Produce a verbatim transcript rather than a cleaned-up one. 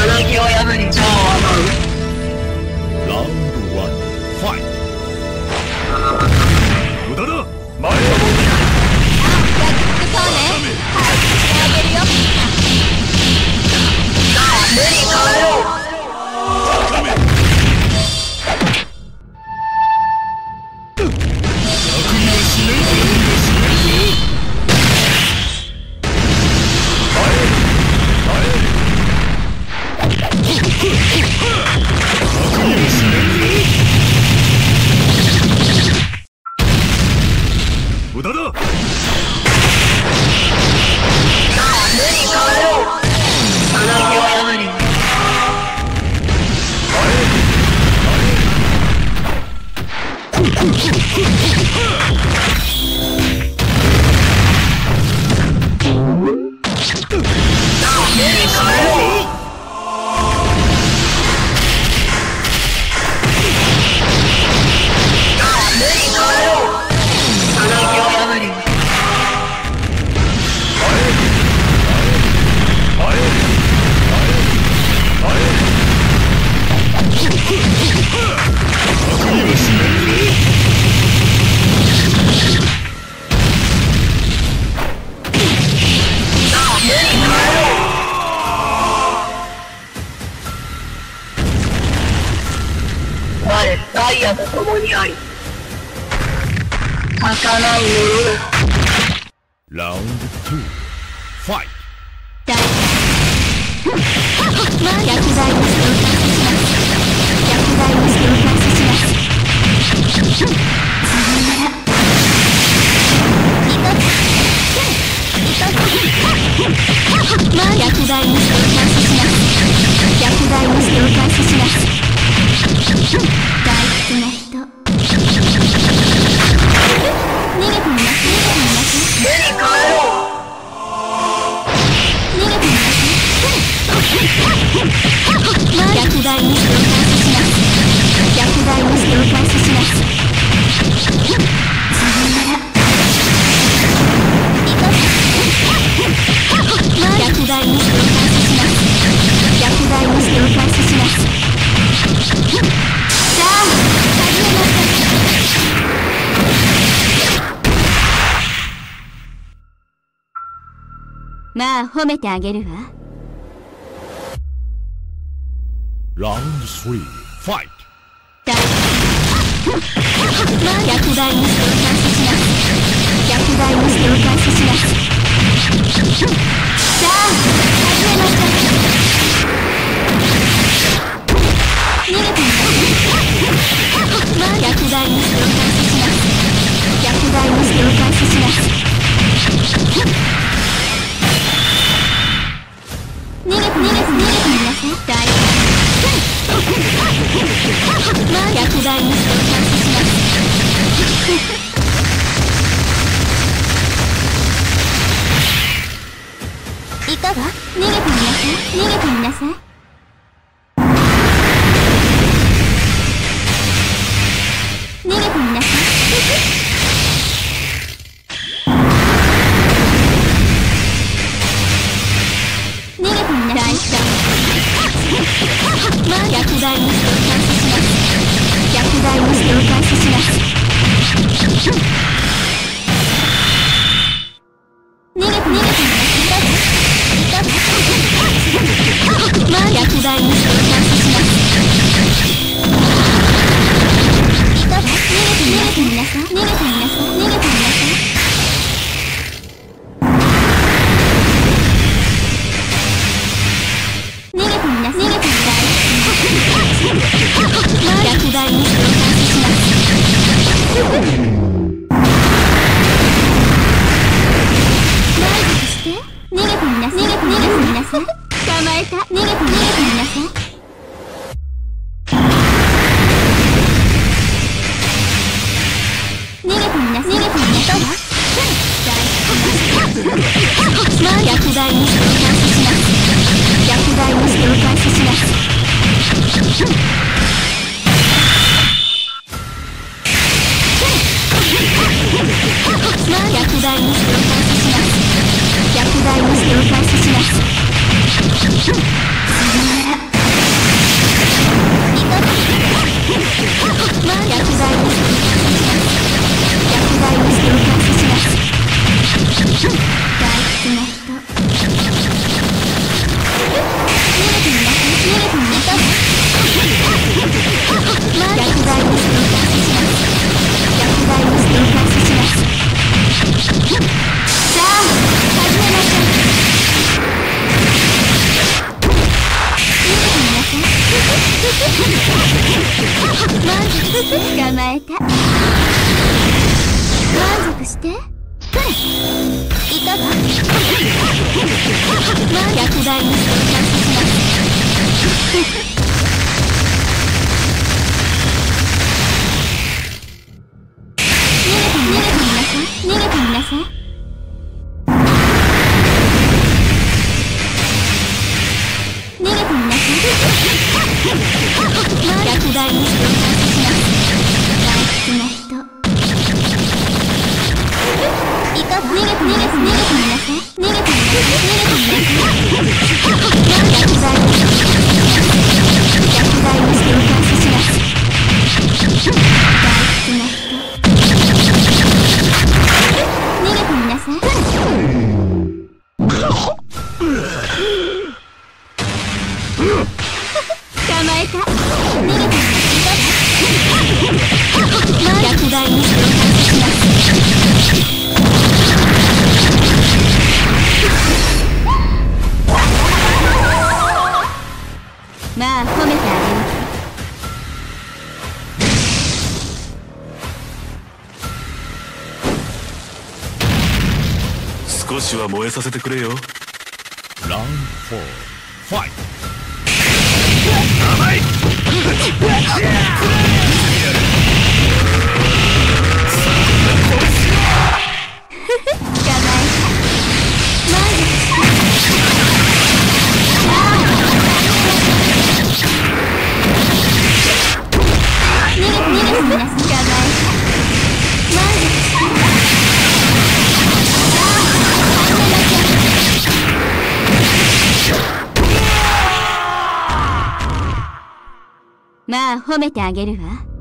きを破り蝶を舞う。 ラウンドワン、ファイト。無駄だ。前を向け。 そうね。はい、してあげるよ。 さあ目に変えろ。 高め。楽にはしない。楽にはしないぞ。前へ前へ。楽にはしないぞ。無駄だ。 さあ目に変えろ。さなぎを破り。ダイヤと共にあり儚いものだ。 ラウンドツー、ファイ大まあ薬剤の人を開始します。薬剤の人を開始します。さよなら。まあ薬剤の人を開始します。薬剤の人を開始します。大好きな人。逃げてみます。逃げてみます。 目に変えろ。 逃げてみます。まあ薬剤の人を開始します。薬剤の人を開始します。さよなら。まあ薬剤の人を開始します。薬剤の人を開始します。さあ始めましょう。まあ褒めてあげるわ。 ラウンドスリー、ファイだまあ薬剤の人を開始します。薬剤の人を開始します。さあ始めましょう。逃げてみます。まあ薬剤の人を開始します。薬剤の人を開始します。逃げて逃げて逃げてみなさい。大まあ薬剤の人を開始します。いかが？逃げてみなさい。逃げてみなさい。逃げてみなさい。逃げてみなさい。まあ薬剤の人を開始します。薬剤の人を開始します。逃げて逃げてみなさい。まあ薬剤の人を開始します。逃げてみなさい。逃げてみなさい。逃げてみなさい。逃げてみなさい。逃げてみなさい。逃げてみなさい。まあ薬剤の人を開始します。満足して。逃げてみなさい。逃げてみなさい。捕まえた。逃げて逃げてみなさい。逃げてみなさい。逃げてみなさい。まあ薬剤の人を開始します。薬剤の人を開始します。まあ薬剤の人を開始します。薬剤の人を開始します。 台にしてお返しします。逆台にしてお返しします。さあ始めましょう。満足して捕まえた。満足していかが。逆台にしてお返しします。逃げてみなさい。逃げてみなさい。逃げてみなさい。逆台にしてお返しします。大好きな人。いかが。逃げて逃げて逃げてみなさい。逃げてみなさい。逃げてみなさい。逆台にして逆台にしてお返しします。大好きな人。逃げてみなさい。捕まえた。逃げてみなさい。逆台にしてお返しします。まあ褒めてあげる。 少しは燃えさせてくれよ。 ラウンドフォー、ファイト。甘い。 まあ褒めてあげるわ。